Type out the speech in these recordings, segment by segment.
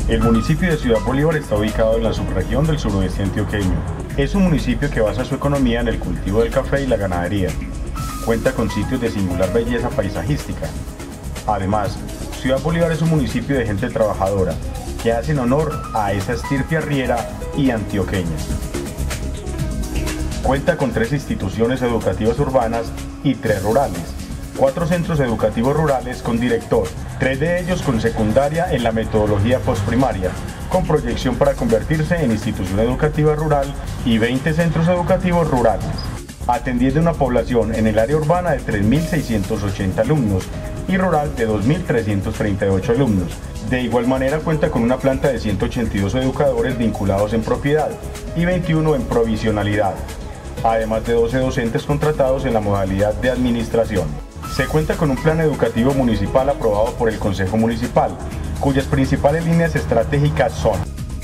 El municipio de Ciudad Bolívar está ubicado en la subregión del suroeste antioqueño. Es un municipio que basa su economía en el cultivo del café y la ganadería. Cuenta con sitios de singular belleza paisajística. Además, Ciudad Bolívar es un municipio de gente trabajadora, que hacen honor a esa estirpe arriera y antioqueña. Cuenta con 3 instituciones educativas urbanas y 3 rurales, 4 centros educativos rurales con director, 3 de ellos con secundaria en la metodología postprimaria, con proyección para convertirse en institución educativa rural, y 20 centros educativos rurales, atendiendo una población en el área urbana de 3.680 alumnos y rural de 2.338 alumnos. De igual manera cuenta con una planta de 182 educadores vinculados en propiedad y 21 en provisionalidad, además de 12 docentes contratados en la modalidad de administración. Se cuenta con un plan educativo municipal aprobado por el Consejo Municipal, cuyas principales líneas estratégicas son: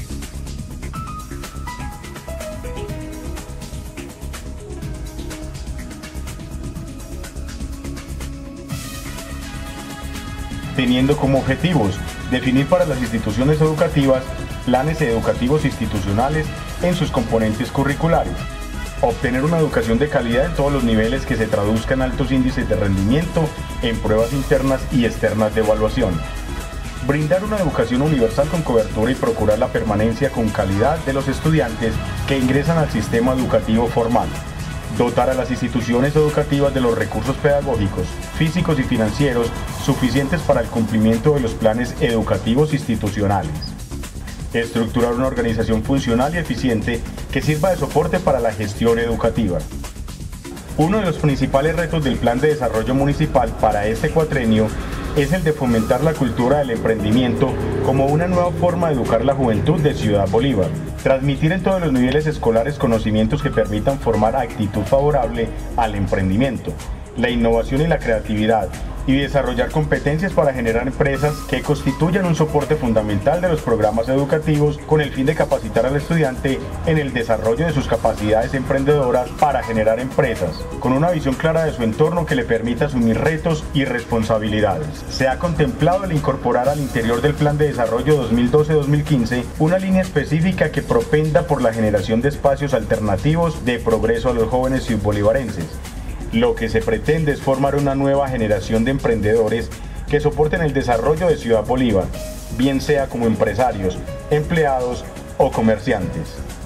teniendo como objetivos definir para las instituciones educativas planes educativos institucionales en sus componentes curriculares, obtener una educación de calidad en todos los niveles que se traduzca en altos índices de rendimiento en pruebas internas y externas de evaluación, brindar una educación universal con cobertura y procurar la permanencia con calidad de los estudiantes que ingresan al sistema educativo formal, dotar a las instituciones educativas de los recursos pedagógicos, físicos y financieros suficientes para el cumplimiento de los planes educativos institucionales, estructurar una organización funcional y eficiente que sirva de soporte para la gestión educativa. Uno de los principales retos del Plan de Desarrollo Municipal para este cuatrenio es el de fomentar la cultura del emprendimiento como una nueva forma de educar la juventud de Ciudad Bolívar, transmitir en todos los niveles escolares conocimientos que permitan formar actitud favorable al emprendimiento, la innovación y la creatividad, y desarrollar competencias para generar empresas que constituyan un soporte fundamental de los programas educativos con el fin de capacitar al estudiante en el desarrollo de sus capacidades emprendedoras para generar empresas, con una visión clara de su entorno que le permita asumir retos y responsabilidades. Se ha contemplado el incorporar al interior del Plan de Desarrollo 2012-2015 una línea específica que propenda por la generación de espacios alternativos de progreso a los jóvenes ciudbolivarenses. Lo que se pretende es formar una nueva generación de emprendedores que soporten el desarrollo de Ciudad Bolívar, bien sea como empresarios, empleados o comerciantes.